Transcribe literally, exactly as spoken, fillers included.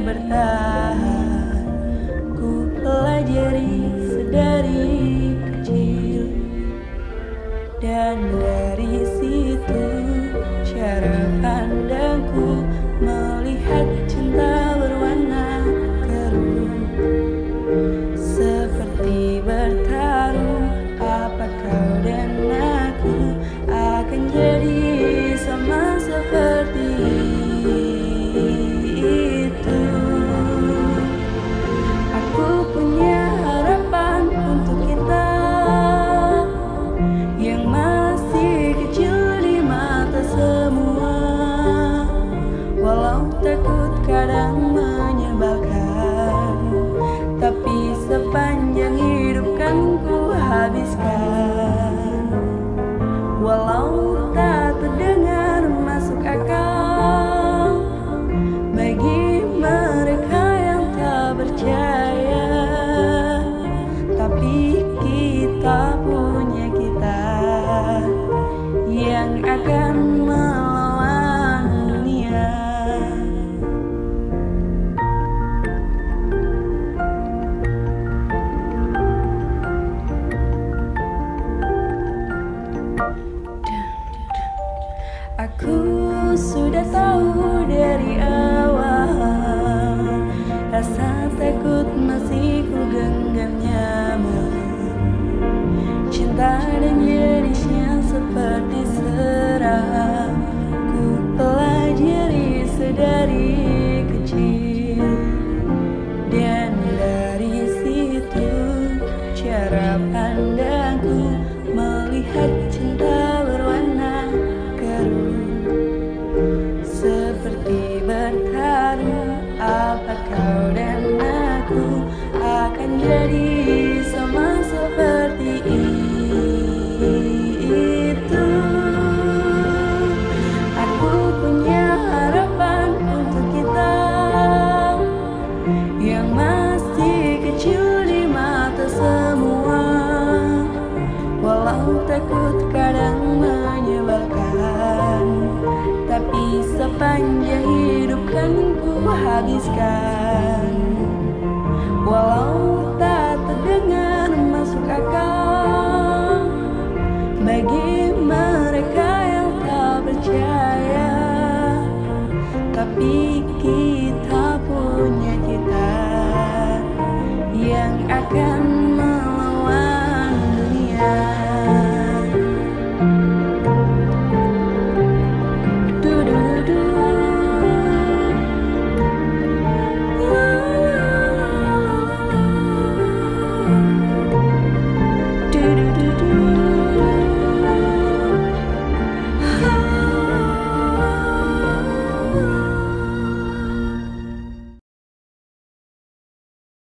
bertahan. Ku pelajari sedari kecil, dan dari situ cara pandangku melihat cinta berwarna keruh. Seperti bertarung, apa kau dan aku akan jadi sama seperti itu. Aku punya harapan untuk kita yang masih kecil di mata semua. Walau takut kadang menyebalkan, tapi sepanjang hidup kan ku habiskan. Walau tak terdengar masuk akal bagi mereka yang tak percaya, tapi kita punya kita yang akan melawan dunia. Aku sudah tahu dari awal, rasa takut masih ku genggam nyaman. Cinta dan jenisnya seperti serang, ku pelajari sedari kecil, dan dari situ cara pandangku melihat cinta berwarna keruh. Seperti bertarung, apa kau dan aku akan jadi sama seperti itu. Aku punya harapan untuk kita yang masih kecil di mata semua. Walau takut kadang menyebalkan, tapi sepanjang hidup kan ku habiskan. Walau tak terdengar masuk akal bagi mereka yang tak percaya, tapi kita punya kita yang akan